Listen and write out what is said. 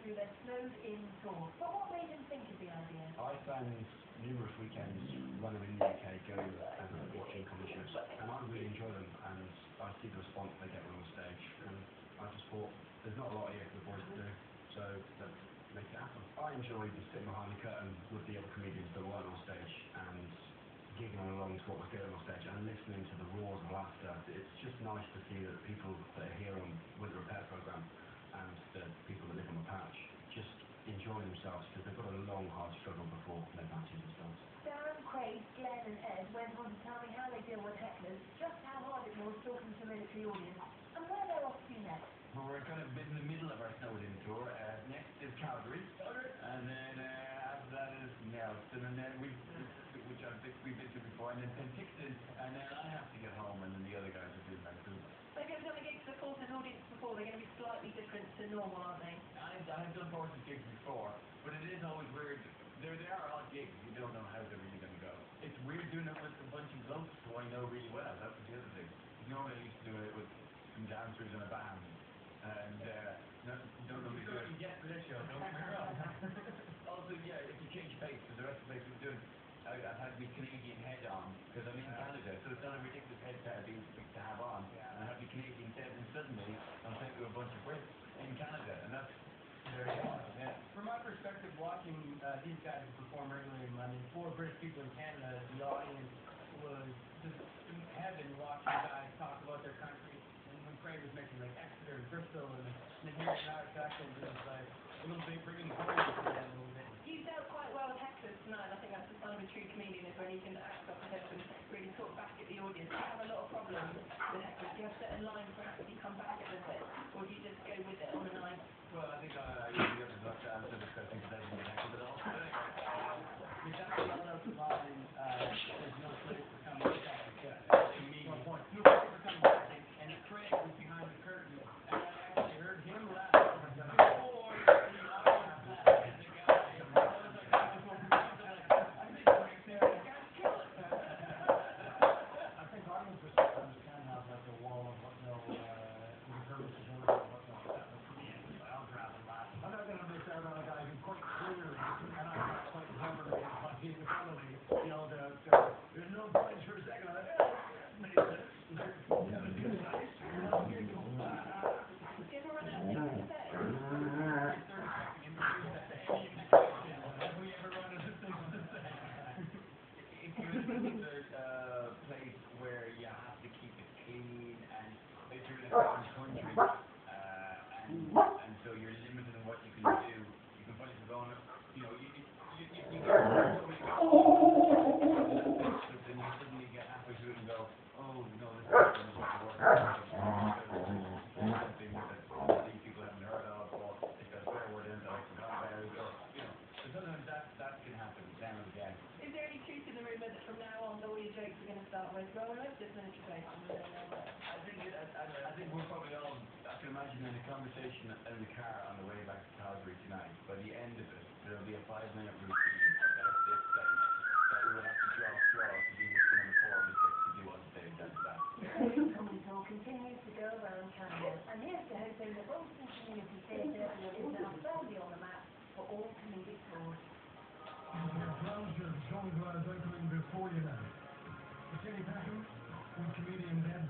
through their snowed-in tour. But what made them think of the idea? I spend numerous weekends running in the UK going and watching comedy shows, and I really enjoy them, and I see the response they get when on stage, and I just thought, there's not a lot here for the boys to do, so let's make it happen. I enjoyed sitting behind the curtain with the other comedians that weren't on stage, and gigging along to what was going on stage, and listening to the roars of laughter. It's just nice to see that the people that are here on Winter Repair Programme, and the people that live on the patch, just enjoying themselves, because they've got a long, hard struggle before their patches and stuff. Darren, Craig, Glenn and Ed went on to tell me how they deal with hecklers, just how hard it was talking to a military audience, and where they're off to next. Well, we're kind of in the middle of our snowed-in tour. Next is Calgary, and then after that is Nelson, and then which we've been to before, and then Penticton, and then I have to get home, and then the other guys are doing that too. They've ever done a gig for Forces audience before, they're going to be slightly different to normal, aren't they? I've done Forces gigs before, but it is always weird. They are odd gigs, you don't know how they're really going to go. It's weird doing it with a bunch of blokes who I know really well, that's the other thing. Normally I used to do it with some dancers in a band, and don't really do it. You get for this show, don't get me wrong. Also, yeah, if you change pace, because the rest of the place was doing, I've had my Canadian head on, because I'm in Canada, so it's not a ridiculous head to have on, and I have my Canadian head, and suddenly I'm saying to a bunch of Brits in Canada, and that's very odd. Yeah. From my perspective, watching these guys perform regularly in London, for British people in Canada, the audience was just in heaven watching guys talk about their country. And when Craig was mentioning like Exeter and Bristol, and then hearing an Irish accent, it was like a little bit bringing home to them a little bit. You dealt quite well with hecklers tonight. I think that's the sign of a true comedian, is when you can act up ahead and really talk back at the audience. Do you have a lot of problems with hecklers? Do you have certain lines perhaps you come back at them with, or do you just go with it on the night? Well, I think I usually have to answer the question because I didn't get heckled at all. But anyway, We got to yell out the line, there's no place for coming back. To me, no place for coming back. And Craig was behind the curtain, and I actually heard him laugh before the audience laughed at the guy. I was like, I think Craig's there, the guy's killing it. I think audience was supposed to understand how like a wall of what no, encouragement is order of what no, that was pretty I'll grab and laugh. I'm not going to miss out on a guy who quite clearly, and I got quite hammered in front of me, yelled out, there's no place for a second. I thought, makes sense. Do you ever run out of things to say? 30 second interviews at any indication. Have we ever run out of things to say? if you're in a place where you have to keep it clean, and if you're in a foreign country, and so you're limited in what you can do, you can find yourself going, you get so many but then you suddenly get halfway through it and go, oh no, this is not work. Something that these people haven't heard of, or it's got a swear word in it, or so sometimes that can happen down and again. Is there any truth in the rumour that from now on all your jokes are going to start with, well, most of military bases, I think we're probably all, I can imagine in a conversation in the car on the way back to Calgary tonight, by the end of it, there'll be a 5-minute routine about this stage, that we will have to draw straws to do this one on the 4 of the 6 to do on stage after that. The comedy tour continues to go around Canada, and here's to hoping that Royston Community Theatre is now firmly on the map for all comedic tours. Closure, showing what I'm doing before you now. The City Passion, with comedian Ed